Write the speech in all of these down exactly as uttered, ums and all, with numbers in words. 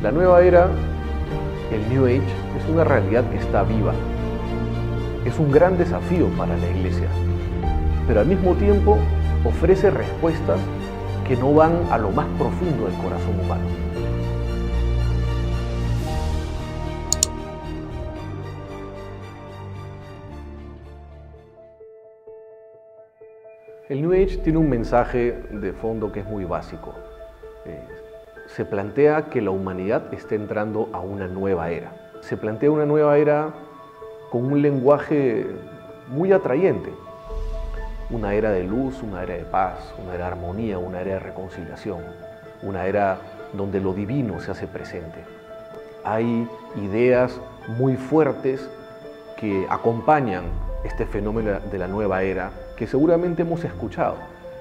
La nueva era, el New Age, es una realidad que está viva. Es un gran desafío para la Iglesia, pero al mismo tiempo ofrece respuestas que no van a lo más profundo del corazón humano. El New Age tiene un mensaje de fondo que es muy básico. Eh, se plantea que la humanidad está entrando a una nueva era. Se plantea una nueva era con un lenguaje muy atrayente. Una era de luz, una era de paz, una era de armonía, una era de reconciliación, una era donde lo divino se hace presente. Hay ideas muy fuertes que acompañan este fenómeno de la nueva era que seguramente hemos escuchado.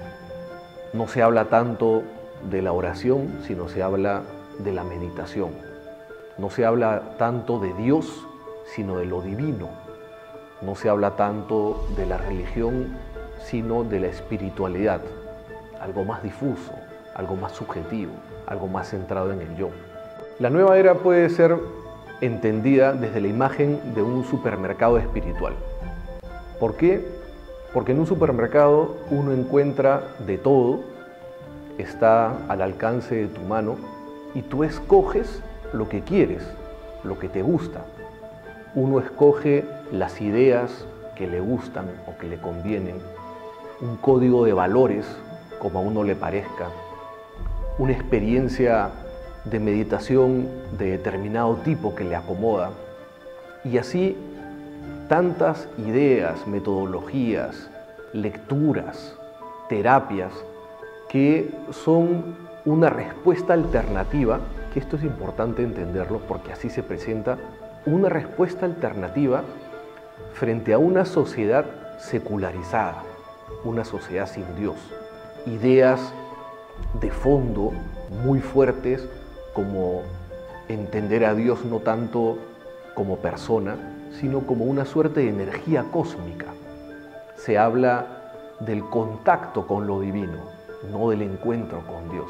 No se habla tanto de la oración, sino se habla de la meditación. No se habla tanto de Dios, sino de lo divino. No se habla tanto de la religión, sino de la espiritualidad, algo más difuso, algo más subjetivo, algo más centrado en el yo. La nueva era puede ser entendida desde la imagen de un supermercado espiritual. ¿Por qué? Porque en un supermercado uno encuentra de todo, está al alcance de tu mano y tú escoges lo que quieres, lo que te gusta. Uno escoge las ideas que le gustan o que le convienen, un código de valores como a uno le parezca, una experiencia de meditación de determinado tipo que le acomoda, y así tantas ideas, metodologías, lecturas, terapias que son una respuesta alternativa, que esto es importante entenderlo porque así se presenta, una respuesta alternativa frente a una sociedad secularizada, una sociedad sin Dios. Ideas de fondo muy fuertes como entender a Dios no tanto como persona, sino como una suerte de energía cósmica. Se habla del contacto con lo divino, no del encuentro con Dios.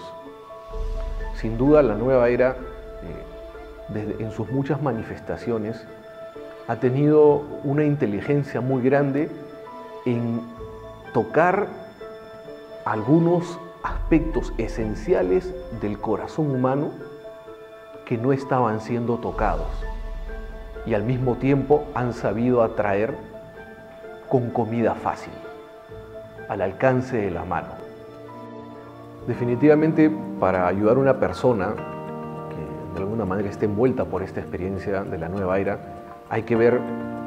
Sin duda, la nueva era, eh, desde, en sus muchas manifestaciones, ha tenido una inteligencia muy grande en tocar algunos aspectos esenciales del corazón humano que no estaban siendo tocados, y al mismo tiempo han sabido atraer con comida fácil, al alcance de la mano. Definitivamente, para ayudar a una persona que de alguna manera esté envuelta por esta experiencia de la nueva era, hay que ver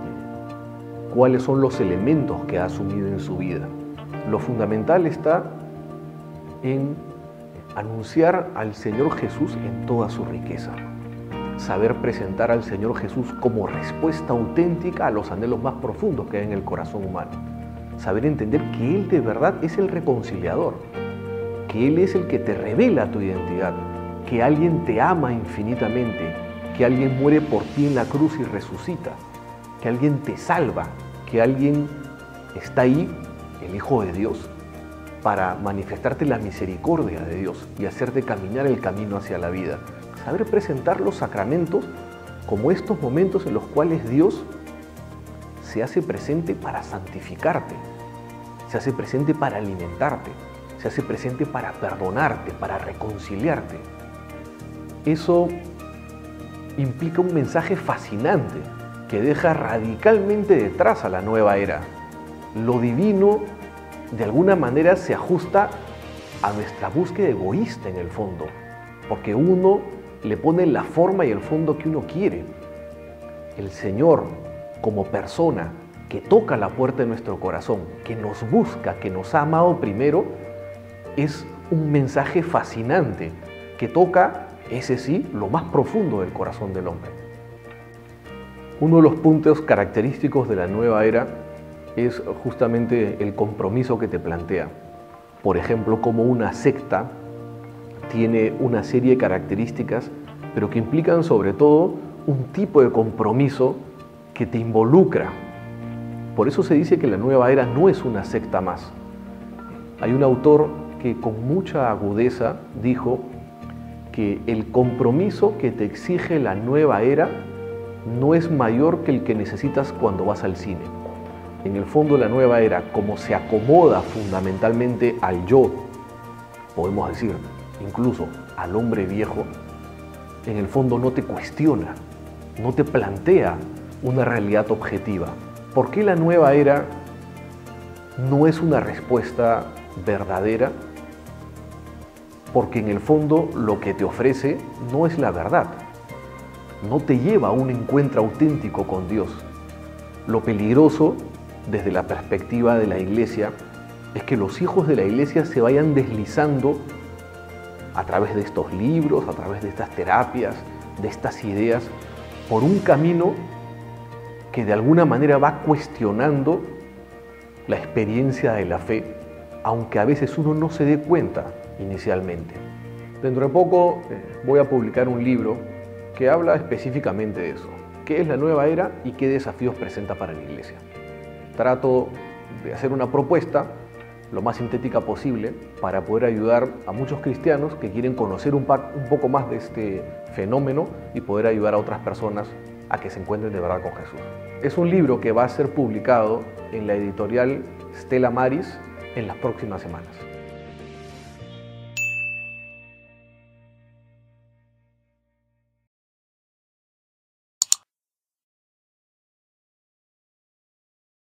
cuáles son los elementos que ha asumido en su vida. Lo fundamental está en anunciar al Señor Jesús en toda su riqueza. Saber presentar al Señor Jesús como respuesta auténtica a los anhelos más profundos que hay en el corazón humano. Saber entender que Él de verdad es el reconciliador, que Él es el que te revela tu identidad, que alguien te ama infinitamente, que alguien muere por ti en la cruz y resucita, que alguien te salva, que alguien está ahí, el Hijo de Dios, para manifestarte la misericordia de Dios y hacerte caminar el camino hacia la vida. Saber presentar los sacramentos como estos momentos en los cuales Dios se hace presente para santificarte, se hace presente para alimentarte, se hace presente para perdonarte, para reconciliarte. Eso implica un mensaje fascinante que deja radicalmente detrás a la nueva era. Lo divino de alguna manera se ajusta a nuestra búsqueda egoísta en el fondo, porque uno le pone la forma y el fondo que uno quiere. El Señor, como persona que toca la puerta de nuestro corazón, que nos busca, que nos ha amado primero, es un mensaje fascinante que toca, ese sí, lo más profundo del corazón del hombre. Uno de los puntos característicos de la nueva era es justamente el compromiso que te plantea. Por ejemplo, como una secta tiene una serie de características, pero que implican sobre todo un tipo de compromiso que te involucra. Por eso se dice que la nueva era no es una secta más. Hay un autor que con mucha agudeza dijo que el compromiso que te exige la nueva era no es mayor que el que necesitas cuando vas al cine. En el fondo, la nueva era, como se acomoda fundamentalmente al yo, podemos decir, incluso al hombre viejo, en el fondo no te cuestiona, no te plantea una realidad objetiva. ¿Por qué la nueva era no es una respuesta verdadera? Porque en el fondo lo que te ofrece no es la verdad, no te lleva a un encuentro auténtico con Dios. Lo peligroso, desde la perspectiva de la Iglesia, es que los hijos de la Iglesia se vayan deslizando a través de estos libros, a través de estas terapias, de estas ideas, por un camino que de alguna manera va cuestionando la experiencia de la fe, aunque a veces uno no se dé cuenta inicialmente. Dentro de poco eh, voy a publicar un libro que habla específicamente de eso, qué es la nueva era y qué desafíos presenta para la Iglesia. Trato de hacer una propuesta lo más sintética posible para poder ayudar a muchos cristianos que quieren conocer un, par, un poco más de este fenómeno y poder ayudar a otras personas a que se encuentren de verdad con Jesús. Es un libro que va a ser publicado en la editorial Stella Maris en las próximas semanas.